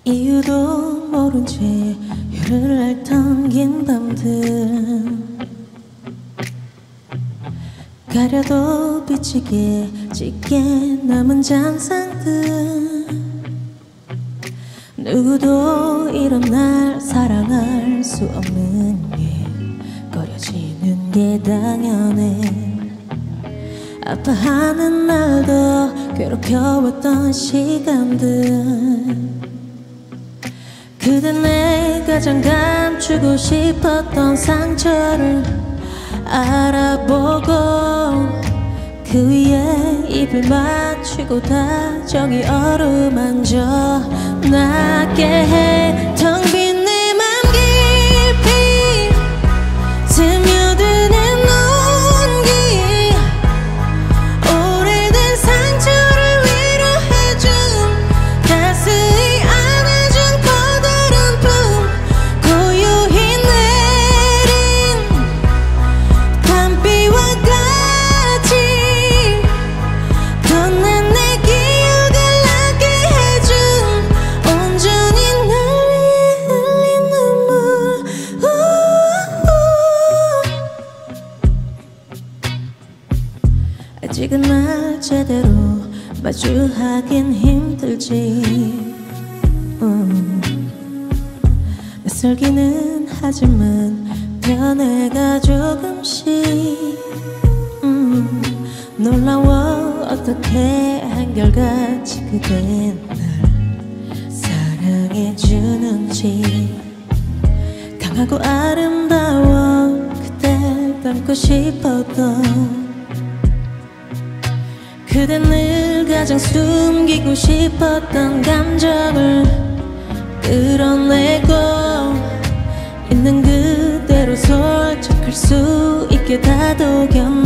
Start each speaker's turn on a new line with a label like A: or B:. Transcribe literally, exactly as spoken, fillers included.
A: 이유도 모른 채 열을 앓던 긴 밤들 가려도 비치게 짙게 남은 잔상들 누구도 이런 날 사랑할 수 없는 게 꺼려지는 게 당연해 아파하는 날도 괴롭혀왔던 시간들 그대 내 가장 감추고 싶었던 상처를 알아보고 그 위에 입을 맞추고 다정히 어루만져 낫게 해 텅 빈 내 맘 깊이 스며드는 온기 오래된 상처를 위로해준 가슴이 안아준 커다란 품 고요히 내린 밤비와 같이 떠난 내 기억을 나게 해준 온전히 날 위해 흘린 눈물 아직은 날 제대로 마주하긴 힘들지 음. 낯설기는 하지만 변해가 조금씩 음. 놀라워 어떻게 한결같이 그댄 날 사랑해주는지 강하고 아름다워 그댈 닮고 싶었던 그댄 늘 가장 숨기고 싶었던 감정을 끌어내고 있는 그대로 솔직할 수 있게 다독여